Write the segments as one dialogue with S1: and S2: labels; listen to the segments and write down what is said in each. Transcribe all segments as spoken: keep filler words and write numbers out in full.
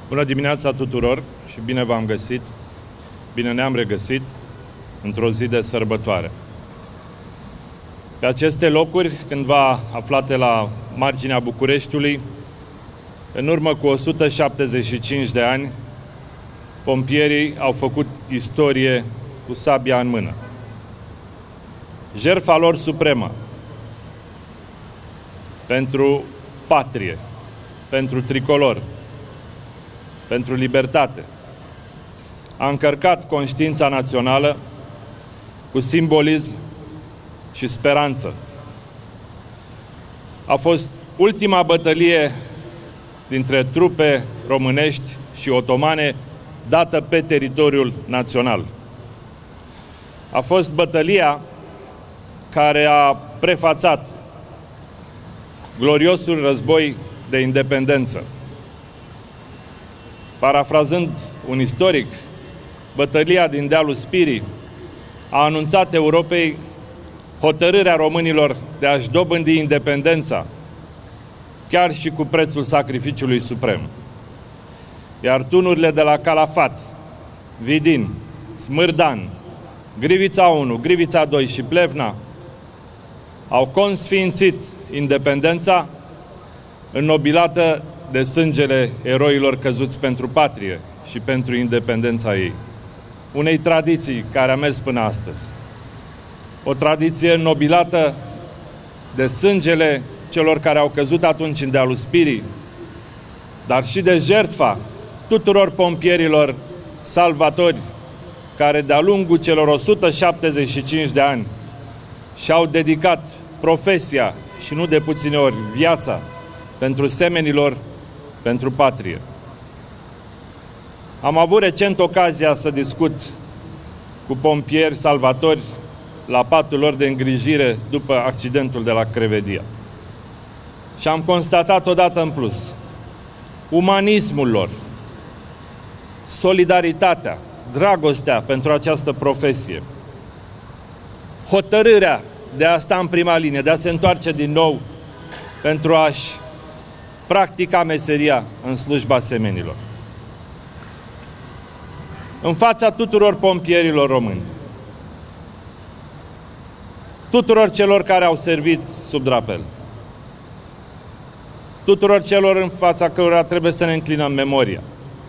S1: Bună dimineața tuturor și bine v-am găsit, bine ne-am regăsit într-o zi de sărbătoare. Pe aceste locuri, cândva aflate la marginea Bucureștiului, în urmă cu o sută șaptezeci și cinci de ani, pompierii au făcut istorie cu sabia în mână. Jertfa lor supremă pentru patrie, pentru tricolor, pentru libertate, a încărcat conștiința națională cu simbolism și speranță. A fost ultima bătălie dintre trupe românești și otomane dată pe teritoriul național. A fost bătălia care a prefațat gloriosul război de independență. Parafrazând un istoric, bătălia din dealul Spirii a anunțat Europei hotărârea românilor de a-și dobândi independența, chiar și cu prețul sacrificiului suprem. Iar tunurile de la Calafat, Vidin, Smârdan, Grivița unu, Grivița doi și Plevna au consfințit independența înnobilată de sângele eroilor căzuți pentru patrie și pentru independența ei. Unei tradiții care a mers până astăzi. O tradiție înnobilată de sângele celor care au căzut atunci în dealul Spirii, dar și de jertfa tuturor pompierilor salvatori care de-a lungul celor o sută șaptezeci și cinci de ani și-au dedicat profesia și nu de puține ori viața pentru semenilor, pentru patrie. Am avut recent ocazia să discut cu pompieri salvatori la patul lor de îngrijire după accidentul de la Crevedia. Și am constatat odată în plus umanismul lor, solidaritatea, dragostea pentru această profesie, hotărârea de a sta în prima linie, de a se întoarce din nou pentru a-și practica meseria în slujba semenilor. În fața tuturor pompierilor români, tuturor celor care au servit sub drapel, tuturor celor în fața cărora trebuie să ne înclinăm memoria,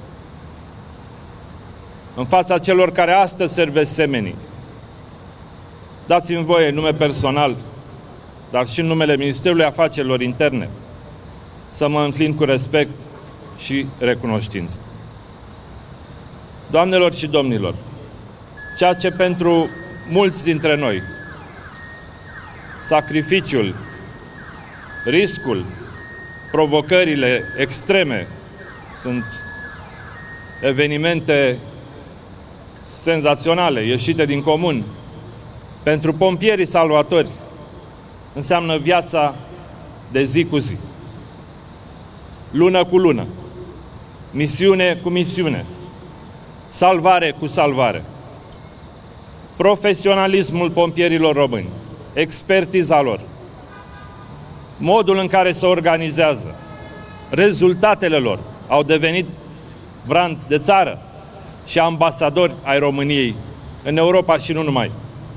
S1: în fața celor care astăzi servesc semenii, dați-mi voie în nume personal, dar și în numele Ministerului Afacerilor Interne, să mă înclin cu respect și recunoștință. Doamnelor și domnilor, ceea ce pentru mulți dintre noi sacrificiul, riscul, provocările extreme sunt evenimente senzaționale, ieșite din comun, pentru pompierii salvatori înseamnă viața de zi cu zi, lună cu lună, misiune cu misiune, salvare cu salvare. Profesionalismul pompierilor români, expertiza lor, modul în care se organizează, rezultatele lor au devenit brand de țară și ambasadori ai României în Europa și nu numai.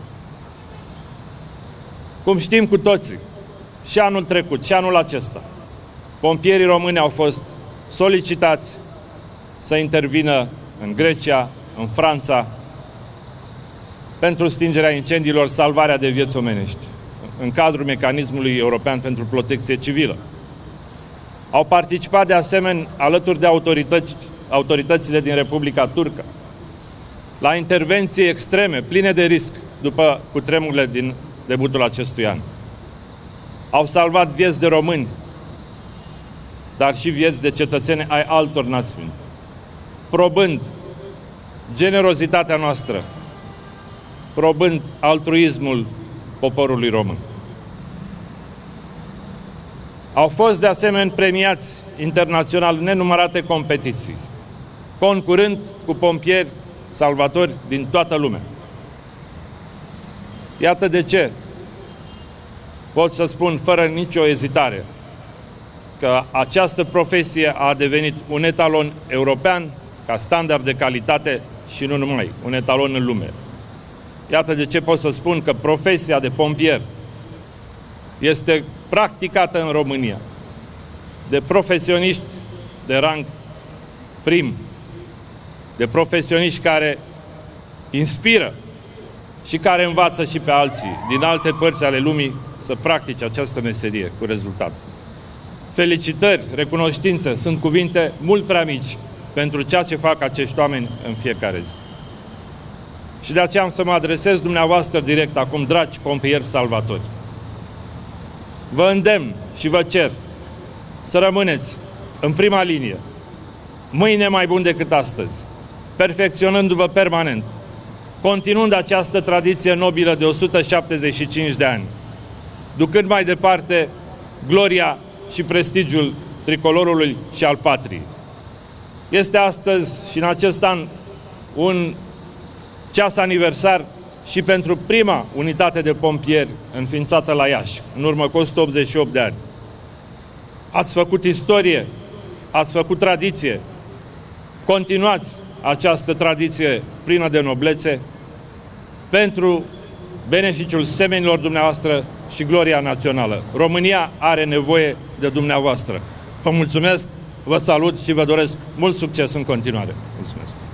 S1: Cum știm cu toții, și anul trecut, și anul acesta, pompierii români au fost solicitați să intervină în Grecia, în Franța, pentru stingerea incendiilor, salvarea de vieți omenești, în cadrul mecanismului european pentru protecție civilă. Au participat de asemenea alături de autorități, autoritățile din Republica Turcă la intervenții extreme, pline de risc, după cutremurile din debutul acestui an. Au salvat vieți de români, dar și vieți de cetățeni ai altor națiuni, probând generozitatea noastră, probând altruismul poporului român. Au fost de asemenea premiați internațional în nenumărate competiții, concurând cu pompieri salvatori din toată lumea. Iată de ce pot să spun fără nicio ezitare că această profesie a devenit un etalon european ca standard de calitate și nu numai, un etalon în lume. Iată de ce pot să spun că profesia de pompier este practicată în România de profesioniști de rang prim, de profesioniști care inspiră și care învață și pe alții din alte părți ale lumii să practice această meserie cu rezultat. Felicitări, recunoștință, sunt cuvinte mult prea mici pentru ceea ce fac acești oameni în fiecare zi. Și de aceea am să mă adresez dumneavoastră direct acum, dragi pompieri salvatori. Vă îndemn și vă cer să rămâneți în prima linie, mâine mai bun decât astăzi, perfecționându-vă permanent, continuând această tradiție nobilă de o sută șaptezeci și cinci de ani, ducând mai departe gloria și prestigiul tricolorului și al patriei. Este astăzi și în acest an un ceas aniversar și pentru prima unitate de pompieri înființată la Iași, în urmă cu o sută optzeci și opt de ani. Ați făcut istorie, ați făcut tradiție, continuați această tradiție plină de noblețe pentru beneficiul semenilor dumneavoastră și gloria națională. România are nevoie de dumneavoastră. Vă mulțumesc, vă salut și vă doresc mult succes în continuare. Mulțumesc!